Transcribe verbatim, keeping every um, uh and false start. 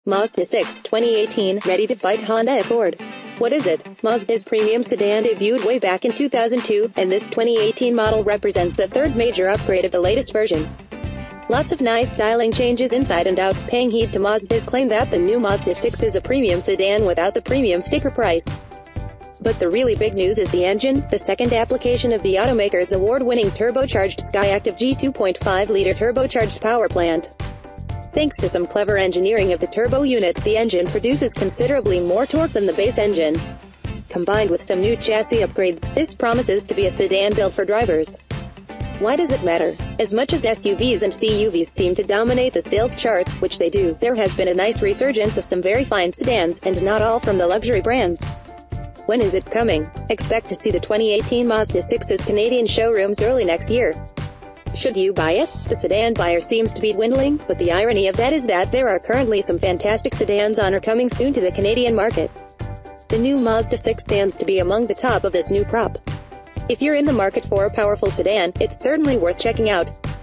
Mazda six twenty eighteen, ready to fight Honda Accord. What is it? Mazda's premium sedan debuted way back in two thousand two, and this twenty eighteen model represents the third major upgrade of the latest version. Lots of nice styling changes inside and out, paying heed to Mazda's claim that the new Mazda six is a premium sedan without the premium sticker price. But the really big news is the engine, the second application of the automaker's award-winning turbocharged Skyactiv G two point five liter turbocharged power plant. Thanks to some clever engineering of the turbo unit, the engine produces considerably more torque than the base engine. Combined with some new chassis upgrades, this promises to be a sedan built for drivers. Why does it matter? As much as S U Vs and C U Vs seem to dominate the sales charts, which they do, there has been a nice resurgence of some very fine sedans, and not all from the luxury brands. When is it coming? Expect to see the twenty eighteen Mazda six's Canadian showrooms early next year. Should you buy it? The sedan buyer seems to be dwindling, but the irony of that is that there are currently some fantastic sedans on or coming soon to the Canadian market. The new Mazda six stands to be among the top of this new crop. If you're in the market for a powerful sedan, it's certainly worth checking out.